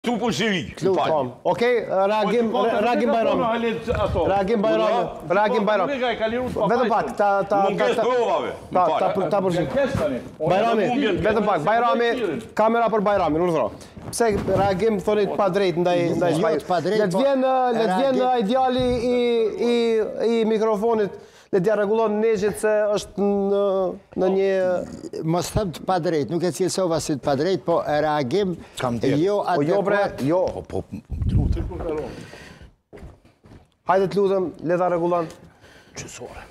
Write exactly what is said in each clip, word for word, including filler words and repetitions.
Tu për Siri. Okej, reagim reagim Bajrami. Reagim Bajrami. Reagim Bajrami. Vetëm pak, ta ta ta ta ta ta përgjigj. Bajrami, vetëm pak. Bajrami, kamera për Bajramin, urdhëro. Pse reagim thoni pa drejt ndaj ndaj Bajramit. Le të vjen le të vjen ideali i i i mikrofonit. Le t'ja regulon negjit se është në një... Mos thëmë të pa drejt, nuk e cilësova si të pa drejt, po reagim jo adekuat... Jo, po... Hajde të lutëm, le t'a regulon. Qësore.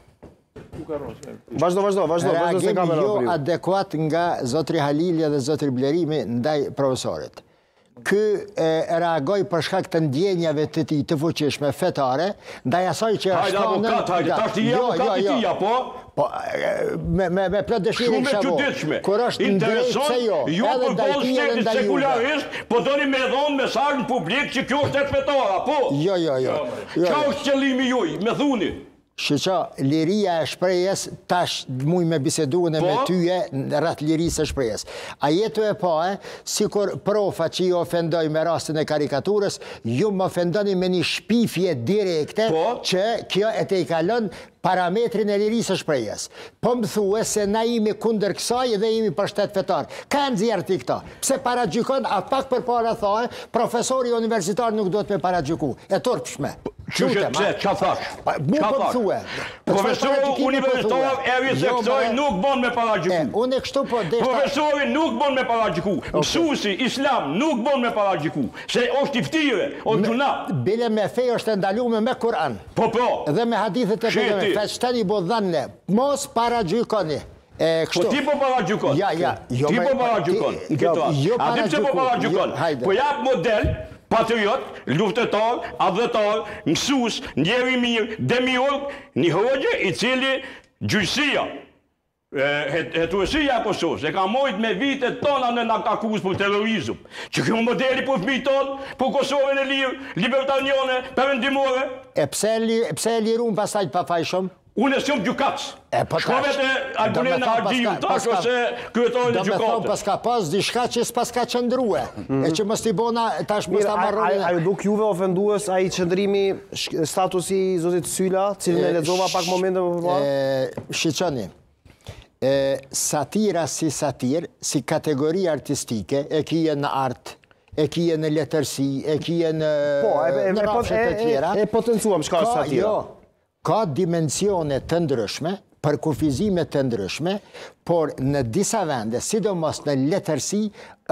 Vazhdo, vazhdo, vazhdo. Reagim jo adekuat nga zotri Halilja dhe zotri Blerimi ndaj profesorit. Ky reagoj për shkak të ndjenjave të tij të fuqishme fetare, ndaj asaj që është thënë... Hajde, avokat, hajde, tash ti je avokat i tij, apo? Po, me me plot dëshirë kisha vogël. Kur është drejtë se jo, edhe ndaj tij edhe ndaj sekularist, po doni me dhon mesazh në publik që kjo është fetare, apo? Jo, jo, jo. Çfarë është qëllimi juaj? Me thuni. Shqeqa, liria e shprejes, tash muj me biseduën e me tyje rrët lirisë e shprejes. A jetu e pa, si kur profa që i ofendoj me rastin e karikaturës, ju më ofendoni me një shpifje direkte që kjo e te i kalon parametrin e lirisë e shprejes. Po më thue se na imi kunder kësaj dhe imi për shtet fetar. Ka nëzjerë ti këta. Pse para gjykon, a pak për para thaë, profesori universitar nuk do të me para gjyku. E torpshme. Qështë pse, qa thash? Mu për më thue. Profesori universitar eri se kësaj nuk bon me para gjyku. Unë e kështu po deshta... Profesori nuk bon me para gjyku. Mësusi, islam, nuk bon me para gjyku. Se është iftire, është gjuna. Bile me fej është ndalume me Kur'an. Po, po. Dhe me hadithet e përgjëme. Feshteni bodhanne, mos para gjykoni. Po ti po para gjykon. Ja, ja. Ti po para gjykon. A ti pse po para gjykon? Po jap model, patriot, luftetar, adhëtar, mësus, njeri mirë, demiurg, një hoxhë i cili gjyqësia, hetuesia e Kosovës, e ka mojt me vitet tona në nga akuzë për terrorizëm. Që kjo modeli për fëmijët tonë, për Kosovën e lirë, libertariane, perëndimore. E pse e lirun pasaj pa fajshëm? Unë e shumë gjukatës. Shkove të Albunena Argjiu, tash ose kryetorin e gjukatës. Do me thonë paska pas dishka që s'paska qëndruhe. E që mës t'i bona tash mës t'a marrone. A ju duk juve ofendues a i qëndrimi statusi zotit Syla, cilën e lexova pak momente më përpara? Shqiqoni, satira si satir, si kategori artistike, e kije në art, e kije në letërsi, e kije në rafshet e tjera. E potencuam shka satira. Ka dimensione të ndryshme, për kufizime të ndryshme, por në disa vende, sidomos në letërsi,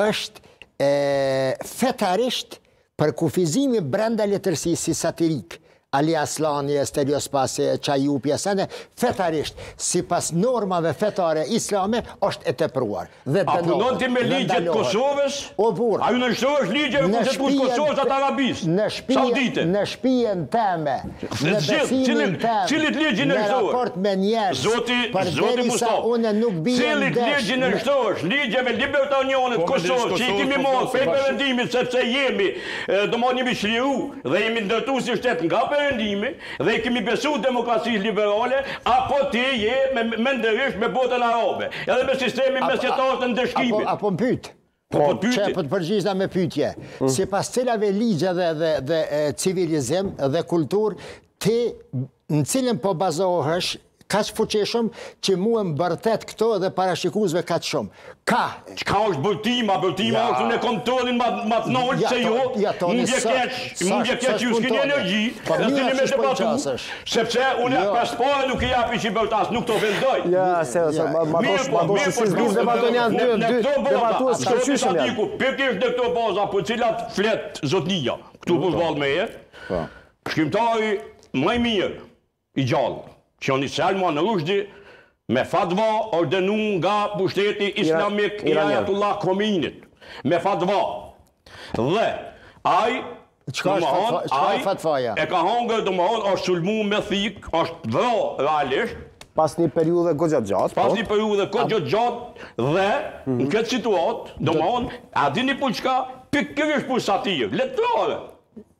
është fetarisht për kufizimi brenda letërsi si satirik. Ali Aslani, Estelios Pasi, Qajupi, Asane, fetarisht, si pas normave fetare islame, është e tepruar. A punon ti me ligjet Kosovës? O burë. A ju në nështërësh ligjet e kushtetus Kosovës atë Arabisë? Saudite? Në shpijen teme, në besimin teme, cilit ligji në në raport me njerës, për derisa une nuk bijen desh. Cilit ligji në nështërësh, ligjeve libertanionit Kosovës, që i kimi morë prej përëndimit, sepse jemi, do më njëmi shliru, dhe jemi ndërtu si shtetë nga përëndimi, dhe i kemi besu demokracisë liberale, apo ti je me ndërish me botën arabe, edhe me sistemi mesjetarës të ndëshkimit. Apo më pytë. Po po pyetje. Që po të përgjigja me pyetje. Sipas cilave ligje dhe civilizim dhe kulturë, ti në cilën po bazohesh kaq fuqishëm që mua më bërtet këto dhe parashikuzve kaq shumë. Ka. Çka është bërtima? Bërtima është në kontrolin më të nolë se jo. Mundje keq, mundje keq ju s'keni energji. Dhe ti me të patu. Sepse unë pasporë nuk i japi që bërtas, nuk të vendoj. Ja, se ma doshë si zbiz debatonian dy debatues që qyshëm janë. Pikërisht në këto baza për cilat flet zotnia, këtu për vallë me e, shkrimtari më i mirë i gjallë, që janë i Salman Rushdie, me fatva ordenu nga pushteti islamik i Ayatullah Khomeini't. Me fatva. Dhe, aj, Qka është fatvaja? E ka hangër, do më honë, është sulmu me thik, është vro realisht. Pas një periudhe goxha gjatë. Pas një periudhe goxha gjatë, dhe në këtë situatë, do më honë, a dini për çka, pikërisht për satirë, letrare.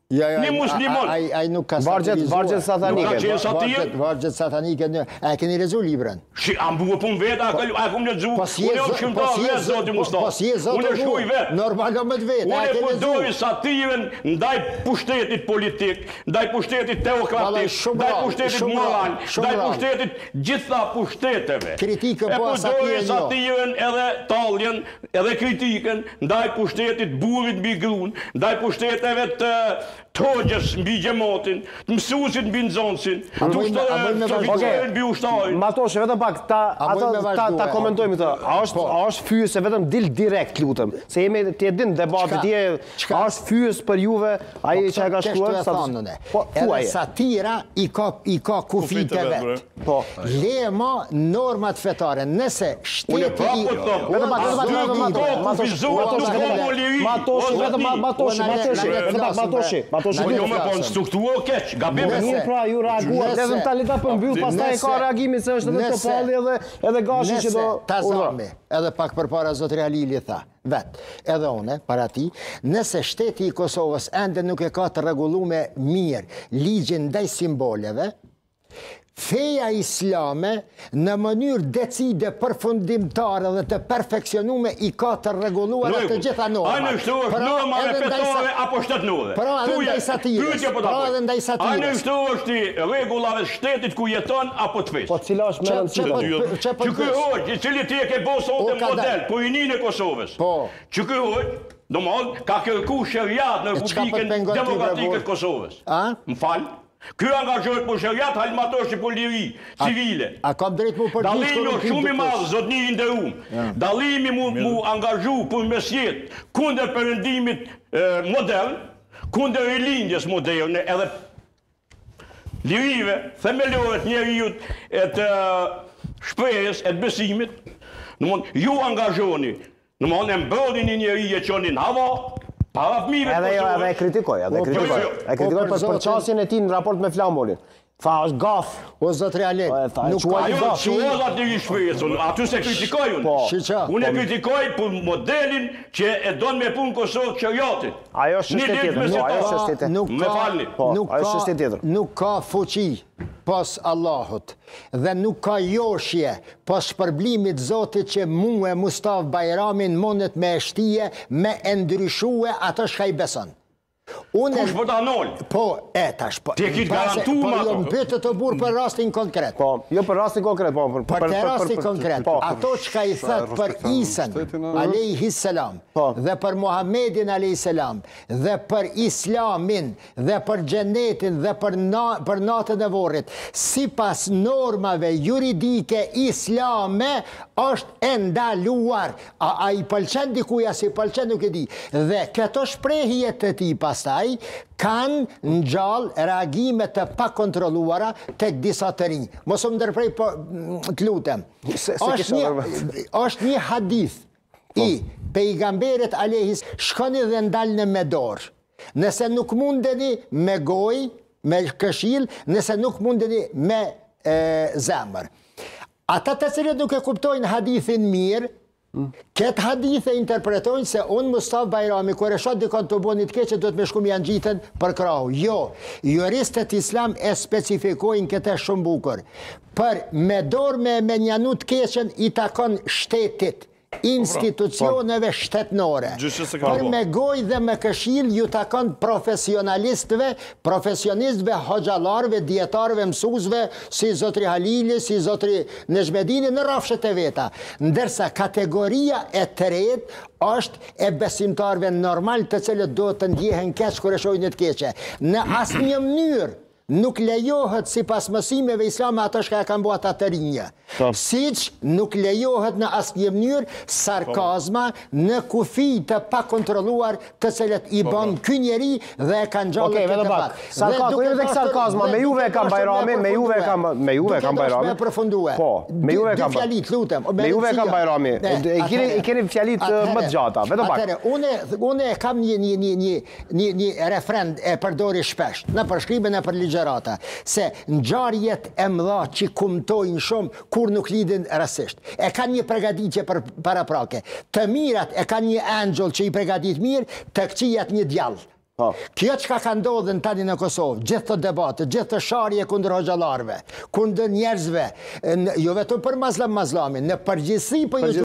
Një muslimon. Ai nuk ka satirizuar. Vargjet satanike. Vargjet satanike. A keni lexuar librin? Shi, a mbuë punë vetë, a kum lexuar? Unë jam shkrimtar vetë, zoti Mustafa. Unë shkruaj vetë. Normalmente vetë. Unë e përdori satiren ndaj pushtetit politik, ndaj pushtetit teokratik, ndaj pushtetit moral, ndaj pushtetit gjitha pushteteve. Kritikë po satiren. E përdori satiren edhe talljen, edhe kritikën ndaj pushtetit burrit mbi gruan, ndaj pushteteve të Togjës mbi xhamatin, mësuesit mbi nxënësin, të ushtarin mbi ushtarin. Matoshe, vetëm pak, ta komentojmë të. A është fyës e vetëm dil direkt, lutem. Se jemi të jedin debatit, a është fyës për juve, a i që e ka shkruar? Edhe satira i ka kufit e vetë. Lema normat fetare, nëse shteti i... Vetëm pak, vetëm pak, Matoshe, vetëm pak, Matoshe, Matoshe, Matoshe, Po jo me po në strukturë keq, gabim e mirë pra ju reaguat, edhe në talita për mbyll, pas ta e ka reagimi se është edhe Topalli edhe Gashi që do... Nëse, ta zami, edhe pak për para Zotri Halili tha, vetë, edhe une, para ti, nëse shteti i Kosovës ende nuk e ka të rregulluar mirë ligjin ndaj simboleve, feja islame në mënyrë decide përfundimtare dhe të perfeksionume i ka të rregulluar të gjitha normat. A në shtu është norma e fetare apo shtetnore? Pra edhe ndaj satirës. Pra edhe ndaj satirës. A në shtu është i rregullave shtetit ku jeton apo të fesë? Po cila është më rëndësishme? Që ky hoqë, i cili ti e ke bërë sonte model, pujinin e Kosovës. Që ky hoqë, domethënë ka kërkuar sheriat në Republikën Demokratike të Kosovës. Më fal. Ky angazhohet për sheriat, halmatoshi për liri civile. A kam drejt mu për gjithë Dallimi është shumë i madh, zotni i nderuar. Dallimi mu angazhu për mesjet kundër perëndimit modern, kundër rilindjes moderne, edhe lirive, themelore të njeriut, e të shprehjes, e të besimit. Domthonë, ju angazhoni, domthonë e mbrojtni një njeri e çonin hava. Para fëmijëve të Kosovës. Edhe e kritikoj, edhe e kritikoj. E kritikoj për përqasjen e tij në raport me Flambolin. Tha është gaf. O Zotri Ali, nuk ka gaf. Ajo quhet aty i shpresën. Aty se kritikoj unë. Unë e kritikoj për modelin që e don me punë Kosovë çerjatit. Ajo është çështje tjetër. Ajo është çështje tjetër. Me falni. Ajo është çështje tjetër. Nuk ka fuqi pas Allahut dhe nuk ka joshje pas shpërblimit Zotit që mua Mustafa Bajramin mundet me shtije me e ndryshue ato shka i beson. Kush po ta nol? Po, e tash po. Ti e ke garantuar po jo mpyet të burr për rastin konkret. Po, jo për rastin konkret, po për për rastin konkret. Ato çka i thot për Isën alayhi salam dhe për Muhamedin alayhi salam dhe për Islamin dhe për xhenetin dhe për për natën e vorrit, sipas normave juridike islame është e ndaluar. A i pëlqen dikuja, si pëlqen nuk e di. Dhe këto shprehje të tij pastaj kanë në gjallë reagime të pakontrolluara tek disa të rinj. Mos më ndërprej, po të lutem. Është një hadith i pejgamberit alehis, shkoni dhe ndalni me dorë. Nëse nuk mundeni me gojë, me këshill, nëse nuk mundeni me zemër. Ata të cilët nuk e kuptojnë hadithin mirë, këtë hadith e interpretojnë se unë Mustafa Bajrami, kër e shot dikon të bonit keqe, do të me shkum janë gjitën për krahu. Jo, juristët islam e specifikojnë këtë shumë bukur. Për me dorë me menjanut keqen i takon shtetit, institucioneve shtetnore. Për me goj dhe me këshill ju takon profesionalistëve, profesionistëve, hoxhallarëve, dietarëve, mësuesve, si Zotri Halili, si Zotri Nezhmedini në rrafshet e veta. Ndërsa kategoria e tretë është e besimtarëve normal të cilët do të ndjehen keq kur e shohin të keqe. Në asnjë mënyrë nuk lejohet si pas mësimeve islame ato shka e kanë bua ata të rinja. Siç nuk lejohet në asnjë mënyrë sarkazma në kufi të pa kontrolluar të cilët i bën ky njeri dhe e kanë gjallë këtë bat. Sarkazma, jo tek sarkazma, me juve e kanë Bajrami, me juve e kanë me juve e kanë Bajrami. Me përfundue. Po, me juve e kanë fjalit, lutem. Me juve e kanë Bajrami. I keni fjalit më të gjata, vetëm pak. Atëre, unë unë kam një një një një një refren e përdori shpesh në përshkrimin e për ligjerata, se ngjarjet e mëdha që kumtojnë shumë kur nuk lidhen rastisht. E kanë një përgatitje për paraprake. Të mirat e kanë një angel që i përgatit mirë, të këqijat një djallë. Kjo që ka ndodhur tani në Kosovë, gjithë të debate, gjithë të sharje kundër hoxhallarëve, kundër njerëzve, jo vetëm për mazlam mazlamin, në përgjithësi po ju